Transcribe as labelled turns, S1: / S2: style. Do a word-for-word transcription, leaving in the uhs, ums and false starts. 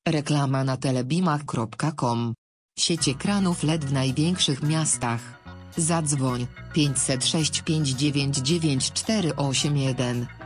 S1: Reklama na telebimach kropka com. Sieć ekranów L E D w największych miastach. Zadzwoń pięćset sześć pięć dziewięć dziewięć cztery osiem jeden.